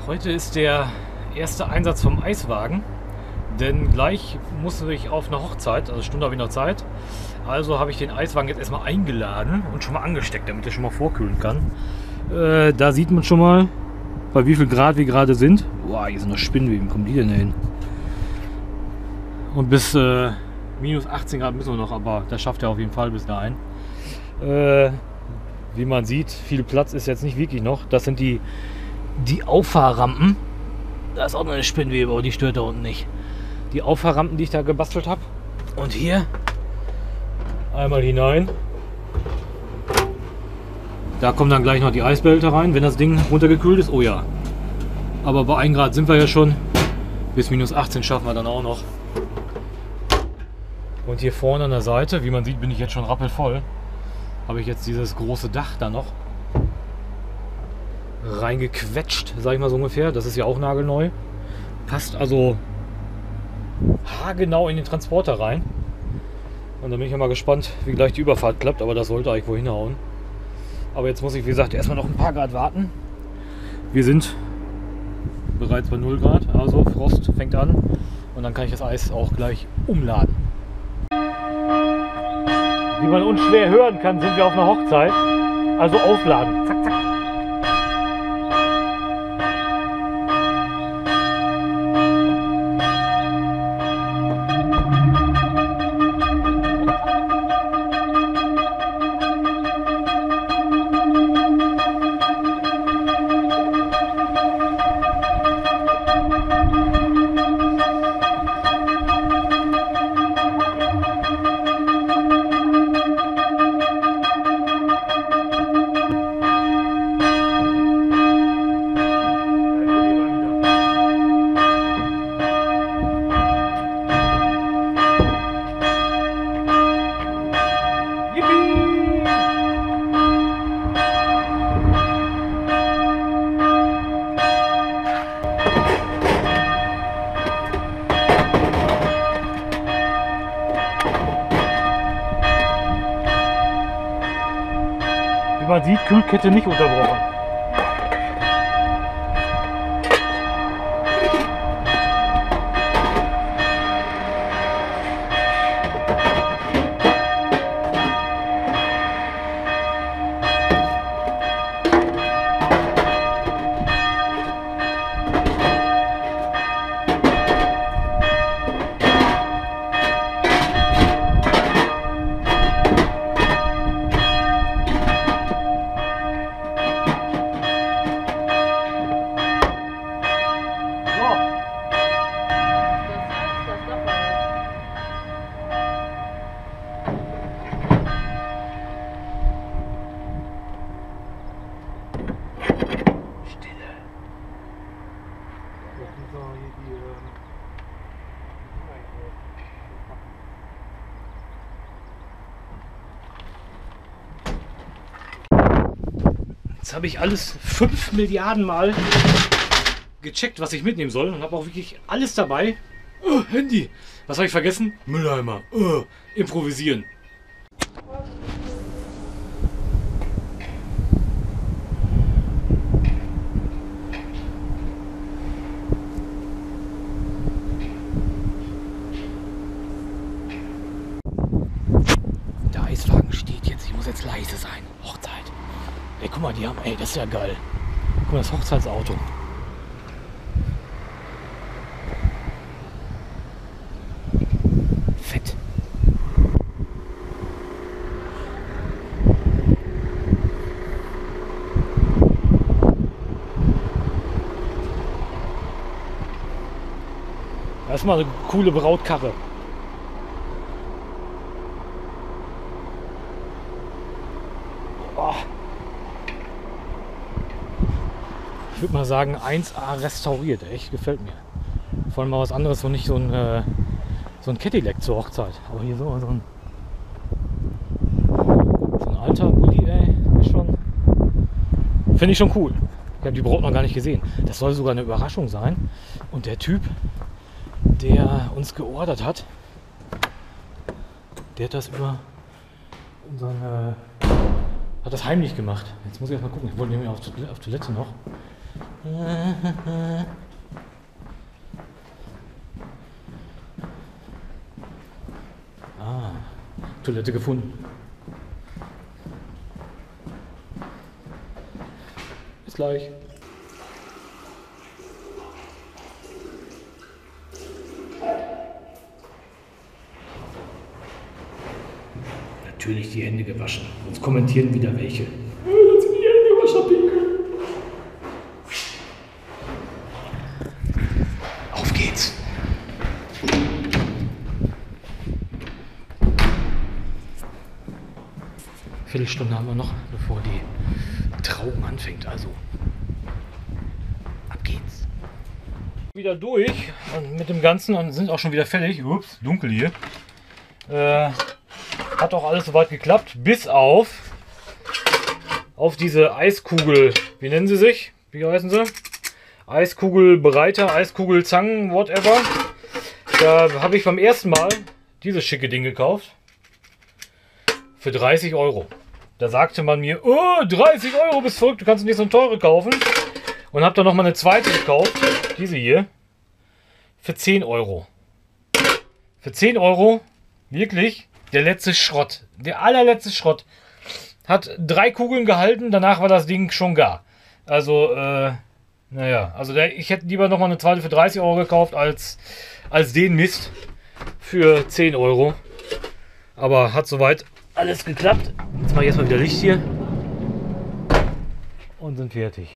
Heute ist der erste Einsatz vom Eiswagen, denn gleich muss ich auf eine Hochzeit, also eine Stunde habe ich noch Zeit. Also habe ich den Eiswagen jetzt erstmal eingeladen und schon mal angesteckt, damit er schon mal vorkühlen kann. Da sieht man schon mal, bei wie viel Grad wir gerade sind. Boah, hier sind noch Spinnweben, kommen die denn hin? Und bis minus 18 Grad müssen wir noch, aber das schafft er auf jeden Fall bis dahin. Wie man sieht, viel Platz ist jetzt nicht wirklich noch. Das sind die Auffahrrampen. Da ist auch noch eine Spinnwebe, aber die stört da unten nicht. Die Auffahrrampen, die ich da gebastelt habe. Und hier einmal hinein. Da kommen dann gleich noch die Eisbehälter rein, wenn das Ding runtergekühlt ist. Oh ja. Aber bei 1 Grad sind wir ja schon. Bis minus 18 schaffen wir dann auch noch. Und hier vorne an der Seite, wie man sieht, bin ich jetzt schon rappelvoll. Habe ich jetzt dieses große Dach da noch reingequetscht, sag ich mal so ungefähr. Das ist ja auch nagelneu. Passt also haargenau in den Transporter rein. Und da bin ich ja mal gespannt, wie gleich die Überfahrt klappt. Aber das sollte eigentlich wohl hinhauen. Aber jetzt muss ich, wie gesagt, erstmal noch ein paar Grad warten. Wir sind bereits bei 0 Grad, also Frost fängt an. Und dann kann ich das Eis auch gleich umladen. Wie man unschwer hören kann, sind wir auf einer Hochzeit. Also aufladen. Zack, zack. Wie man sieht, Kühlkette nicht unterbrochen. Jetzt habe ich alles 5 Milliarden Mal gecheckt, was ich mitnehmen soll und habe auch wirklich alles dabei. Handy. Was habe ich vergessen? Mülleimer. Improvisieren. Der Eiswagen steht jetzt. Ich muss jetzt leise sein. Hochzeit. Ey, guck mal, die haben, ey, das ist ja geil. Guck mal, das Hochzeitsauto. Fett. Das ist mal eine coole Brautkarre. Ich würde mal sagen 1A restauriert, echt gefällt mir. Vor allem mal was anderes und nicht so ein Cadillac zur Hochzeit. Aber hier so ein alter Bulli, ey, ist schon, finde ich schon cool. Ich habe die Braut noch gar nicht gesehen. Das soll sogar eine Überraschung sein. Und der Typ, der uns geordert hat, der hat das über unseren hat das heimlich gemacht. Jetzt muss ich erst mal gucken. Ich wollte nämlich auf Toilette noch. Ah, Toilette gefunden. Bis gleich. Natürlich die Hände gewaschen. Sonst kommentieren wieder welche. Jetzt sind die Hände gewaschen, pinkeln. Auf geht's. Viertelstunde haben wir noch, bevor die Trauung anfängt. Also, ab geht's. Wieder durch und mit dem Ganzen und sind auch schon wieder fertig. Ups, dunkel hier. Hat auch alles soweit geklappt, bis auf diese Eiskugel. Wie nennen sie sich? Wie heißen sie? Eiskugelbereiter, Eiskugelzangen, whatever. Da habe ich beim ersten Mal dieses schicke Ding gekauft. Für 30 Euro. Da sagte man mir, oh, 30 Euro, bist verrückt, du kannst nicht so eine teure kaufen. Und habe dann nochmal eine zweite gekauft, diese hier, für 10 Euro. Für 10 Euro, wirklich, der letzte Schrott, der allerletzte Schrott. Hat 3 Kugeln gehalten, danach war das Ding schon gar. Also, naja, also ich hätte lieber nochmal eine zweite für 30 Euro gekauft, als den Mist für 10 Euro. Aber hat soweit alles geklappt. Jetzt mache ich erstmal wieder Licht hier und sind fertig.